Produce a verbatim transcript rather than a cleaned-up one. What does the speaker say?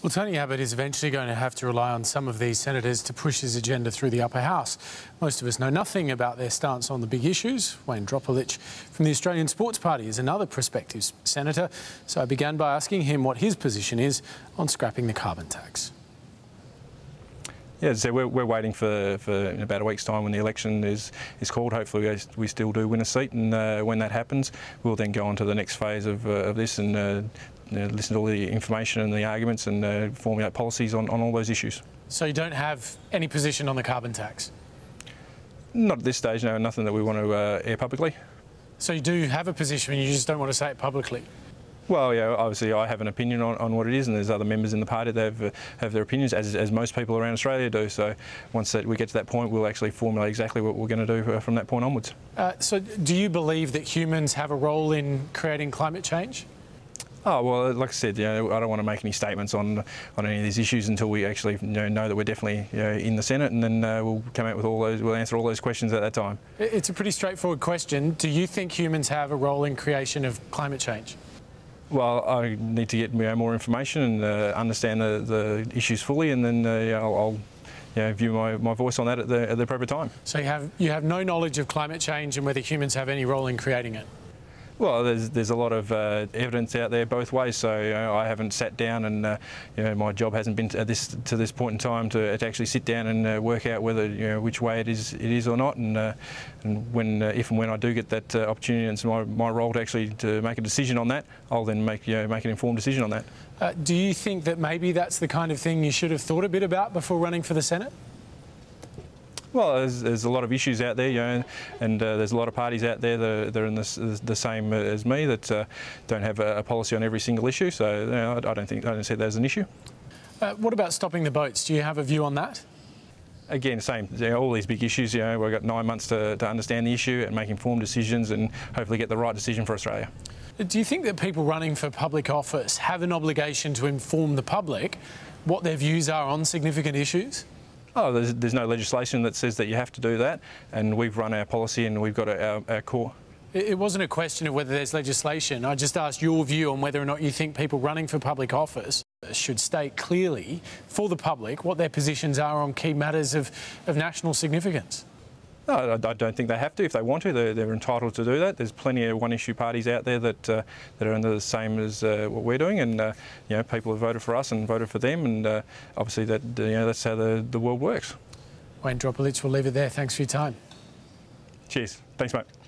Well, Tony Abbott is eventually going to have to rely on some of these senators to push his agenda through the upper house. Most of us know nothing about their stance on the big issues. Wayne Dropulich from the Australian Sports Party is another prospective senator, so I began by asking him what his position is on scrapping the carbon tax. Yeah, so we're, we're waiting for, for in about a week's time when the election is, is called. Hopefully we, we still do win a seat, and uh, when that happens, we'll then go on to the next phase of, uh, of this and uh, you know, listen to all the information and the arguments and uh, formulate policies on, on all those issues. So you don't have any position on the carbon tax? Not at this stage, no, nothing that we want to uh, air publicly. So you do have a position, you just don't want to say it publicly? Well, yeah, obviously I have an opinion on, on what it is, and there's other members in the party that have, uh, have their opinions, as, as most people around Australia do. So once that we get to that point, we'll actually formulate exactly what we're going to do uh, from that point onwards. Uh, so do you believe that humans have a role in creating climate change? Oh, well, like I said, you know, I don't want to make any statements on on any of these issues until we actually you know, know that we're definitely you know, in the Senate, and then uh, we'll come out with all those, we'll answer all those questions at that time. It's a pretty straightforward question. Do you think humans have a role in creation of climate change? Well, I need to get you know, more information and uh, understand the, the issues fully, and then uh, you know, I'll, I'll you know, view my, my voice on that at the, at the appropriate time. So you have, you have no knowledge of climate change and whether humans have any role in creating it? Well, there's, there's a lot of uh, evidence out there both ways, so you know, I haven't sat down and uh, you know, my job hasn't been to this, to this point in time to, to actually sit down and uh, work out whether you know, which way it is it is or not, and, uh, and when uh, if and when I do get that uh, opportunity, and it's my, my role to actually to make a decision on that, I'll then make you know, make an informed decision on that. Uh, do you think that maybe that's the kind of thing you should have thought a bit about before running for the Senate? Well, there's, there's a lot of issues out there, you know, and uh, there's a lot of parties out there that, that are in the, the same as me that uh, don't have a, a policy on every single issue. So you know, I don't think I don't see that as an issue. Uh, what about stopping the boats? Do you have a view on that? Again, same. You know, all these big issues. You know, we've got nine months to, to understand the issue and make informed decisions, and hopefully get the right decision for Australia. Do you think that people running for public office have an obligation to inform the public what their views are on significant issues? Oh, there's, there's no legislation that says that you have to do that, and we've run our policy and we've got our, our core. It wasn't a question of whether there's legislation. I just asked your view on whether or not you think people running for public office should state clearly for the public what their positions are on key matters of, of national significance. No, I don't think they have to. If they want to, they're, they're entitled to do that. There's plenty of one-issue parties out there that uh, that are under the same as uh, what we're doing, and uh, you know, people have voted for us and voted for them, and uh, obviously that you know that's how the the world works. Wayne Dropulich, we'll leave it there. Thanks for your time. Cheers. Thanks, mate.